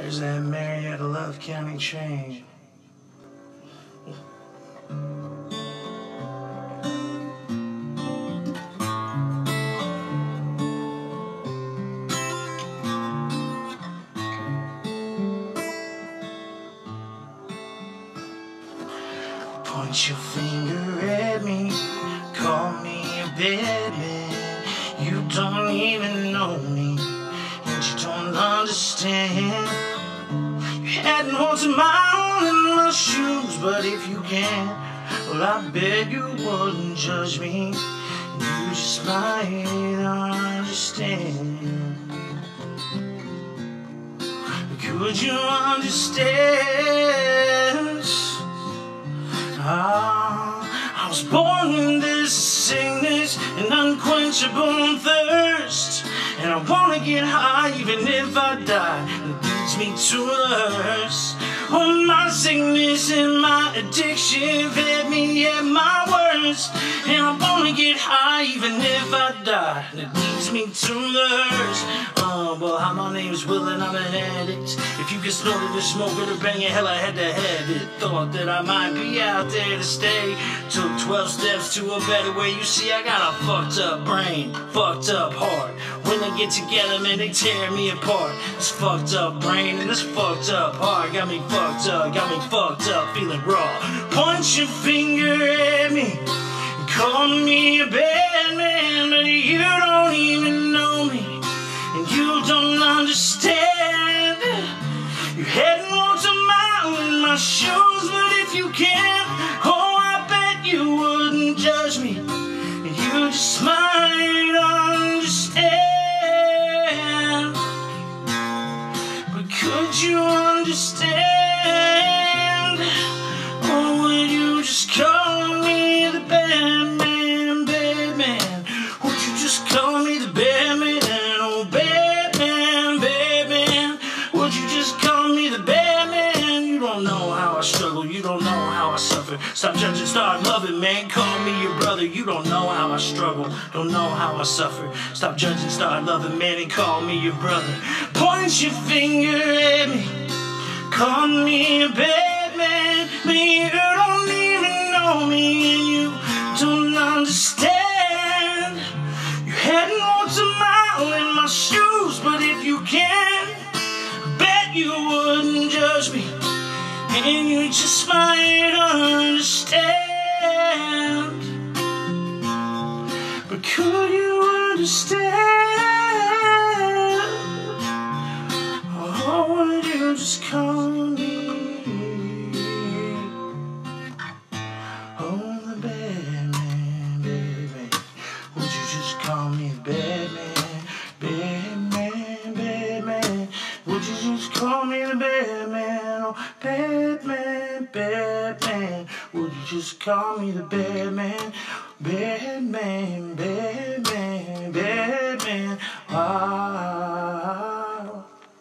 There's that Marietta Love County train. Point your finger at me, call me a bad man. You don't even know me, and you don't understand. You hadn't walked a mile in my shoes, but if you can, well, I bet you wouldn't judge me. You just might understand. Could you understand? I was born with this sickness and unquenchable thirst, and I wanna get high even if I die. It leads me to thirst. Oh, my sickness and my addiction fed me at my worst, and I wanna get high even if I die. It leads me to thirst. Well, hi, my name's Will and I'm an addict. If you can snort it or smoke it or bang it, hell, I had to have it. Thought that I might be out there to stay. Took 12 steps to a better way. You see, I got a fucked up brain, fucked up heart. When they get together, man, they tear me apart. This fucked up brain and this fucked up heart got me fucked up, feeling raw. Point your finger at me, call me a bad man, but you don't even know me. And you don't understand. You hadn't walked a mile in my shoes, but if you can, oh, I bet you wouldn't judge me. And you just might understand. But could you understand? Or would you just call me the bad man, bad man? Would you just call me the bad man? Struggle, you don't know how I suffer. Stop judging, start loving, man. Call me your brother. You don't know how I struggle, don't know how I suffer. Stop judging, start loving, man, and call me your brother. Point your finger at me, call me a bad man, but you don't even know me and you don't understand. You hadn't walked a mile in my shoes, but if you can, bet you wouldn't judge me. And you just might understand. But could you understand? Or would you just call me, oh, the bad man, baby? Would you just call me the bad man, bad man, bad man? Would you just call me the bad man, oh, bad man, bad man? Would you just call me the bad man, bad man, bad man, bad man? Wow.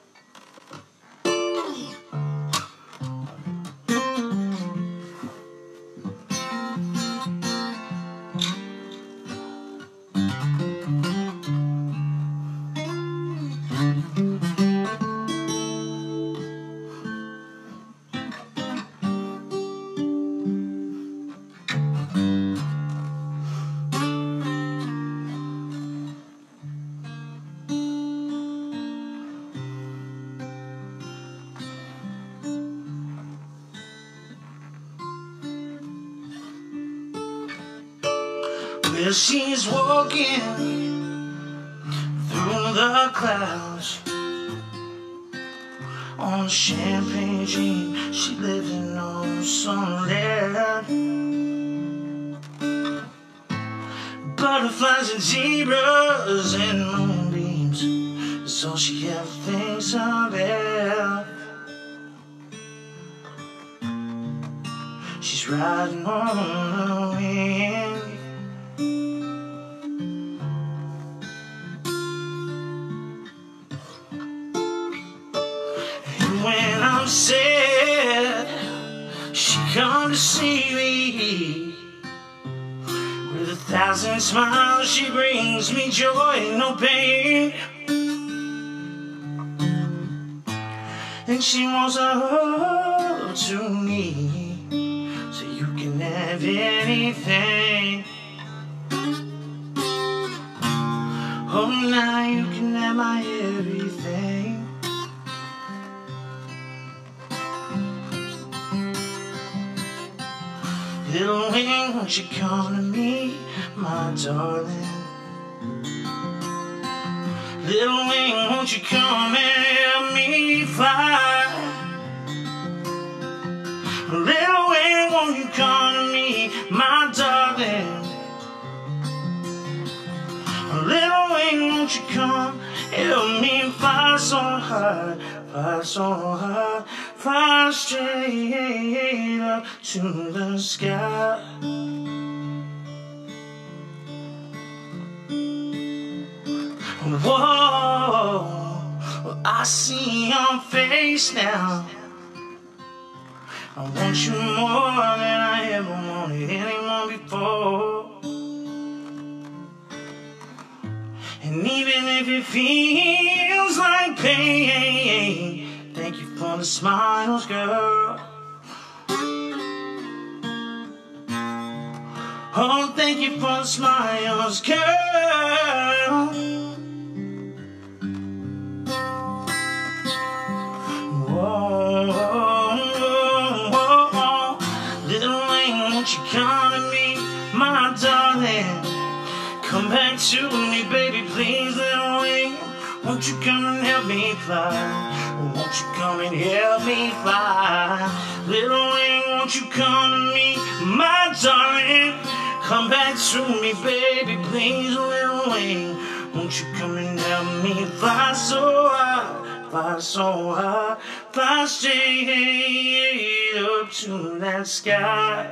Well, she's walking through the clouds on a champagne dream. She living on sunlit. Butterflies and zebras and moonbeams, that's all she ever thinks about. She's riding on the wind. When I'm sad, she come to see me. With 1,000 smiles, she brings me joy, no pain. and she wants a hug to me, so you can have anything. Oh, now you can have my everything. Little wing, won't you come to me, my darling? Little wing, won't you come and help me fly? Little wing, won't you come to me, my darling? Little wing, won't you come help me fly so high, fly so high, fly straight up to the sky. Whoa, well, I see your face now. I want you more than I ever wanted anyone before. And even if it feels like pain, thank you for the smiles, girl. Oh, thank you for the smiles, girl. Whoa, little wing, won't you come to me, my darling? Come back to me, baby, please, little wing. Won't you come and help me fly? Won't you come and help me fly? Little wing, won't you come to me, my darling? Come back to me, baby, please, little wing. Won't you come and help me fly so high, fly so high, fly straight up to that sky.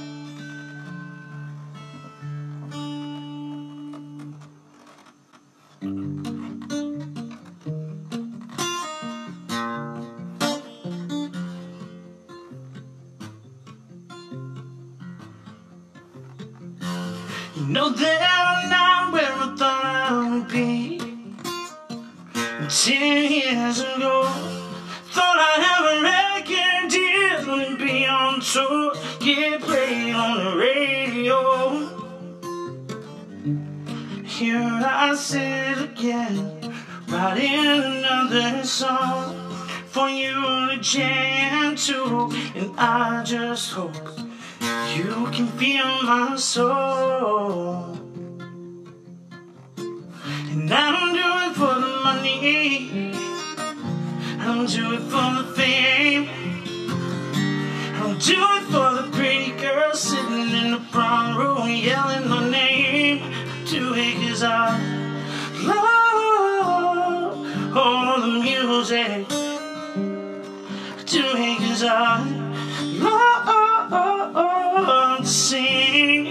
You know that I'm not where I thought I would be. 10 years ago, thought I'd have a record deal and be on tour, get played on the radio. Here I sit again, writing another song for you to jam to, and I just hope you can feel my soul. And I don't do it for the money, I don't do it for the fame, I don't do it for the pretty girl sitting in the front row yelling my name. I do it 'cause I love all the music. I do it 'cause I love to sing.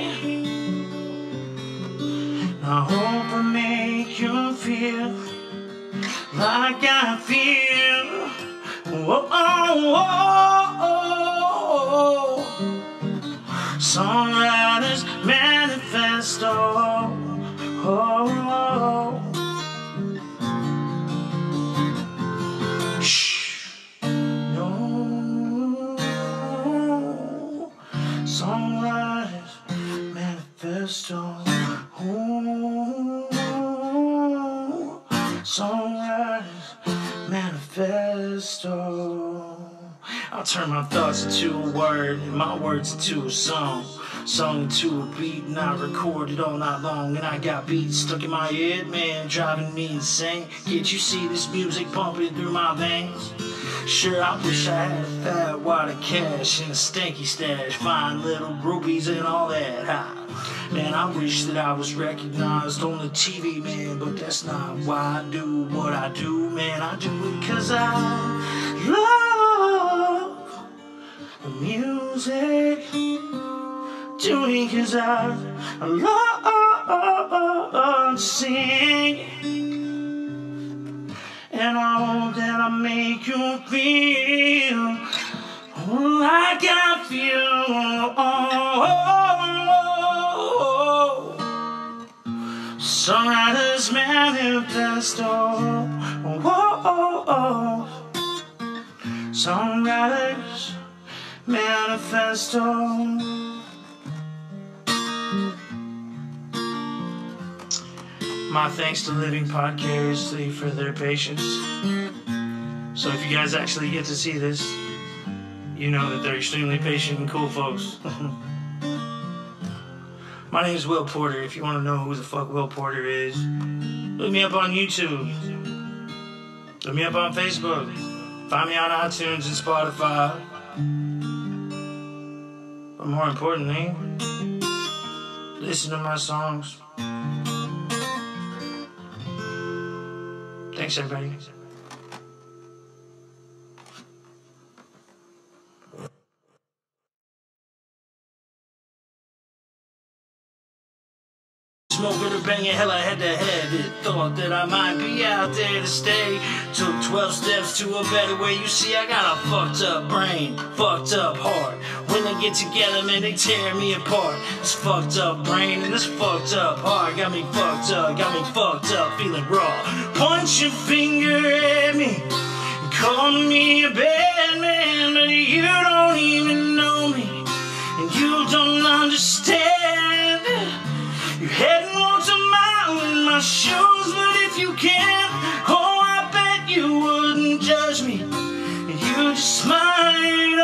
I hope I make you feel like I feel. Whoa, Songwriters Manifesto. No, Songwriters Manifesto. Songwriters Manifesto. I'll turn my thoughts into a word, and my words into a song. Sung to a beat, and I recorded all night long. And I got beats stuck in my head, man, driving me insane. Can't you see this music pumping through my veins? Sure, I wish I had a fat wad of cash and a stanky stash, fine little groupies and all that. Man, I wish that I was recognized on the TV, man, but that's not why I do what I do, man. I do it 'cause I love the music. Do it 'cause I love to sing. And I hope that I make you feel like I feel. Songwriters Manifesto. Songwriters Manifesto. My thanks to Living Podcariously for their patience. So if you guys actually get to see this, you know that they're extremely patient and cool folks. My name is Will Porter. If you want to know who the fuck Will Porter is, look me up on YouTube. Look me up on Facebook. Find me on iTunes and Spotify. But more importantly, listen to my songs. Thanks, everybody. Smoking or banging hella head-to-head. Thought that I might be out there to stay. Took 12 steps to a better way. You see, I got a fucked up brain, fucked up heart. When they get together, man, they tear me apart. This fucked up brain and this fucked up heart got me fucked up, feeling raw. Point your finger at me, call me a bad man, but you don't even know me, and you don't understand. You're heading towards a mountain in my shoes, but if you can, oh, I bet you wouldn't judge me. You just might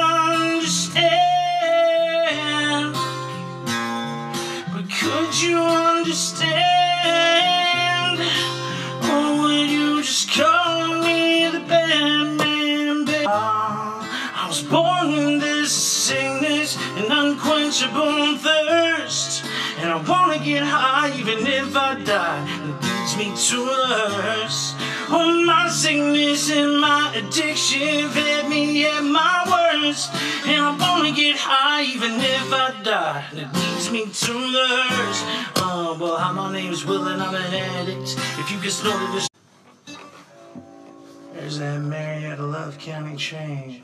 understand. But could you understand? Or would you just call me the bad man, baby? I was born in this sickness, an unquenchable thirst. And I wanna get high even if I die. It leads me to a hearse. Oh, my sickness and my addiction fed me at my worst. And I wanna get high even if I die. It leads me to the hearse. Well, hi, my name's Will and I'm an addict. If you just noted this. There's that Marietta Love County train.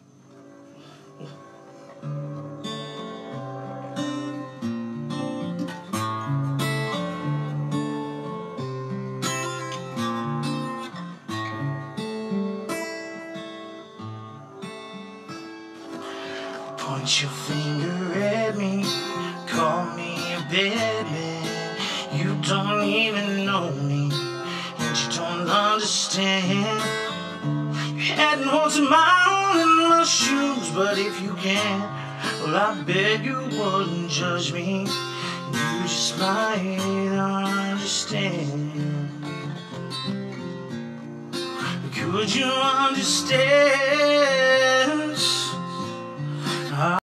Point your finger at me, call me a bad man. You don't even know me, and you don't understand. You're heading towards a mountain in my shoes, but if you can, well, I bet you wouldn't judge me. You just might understand. Could you understand?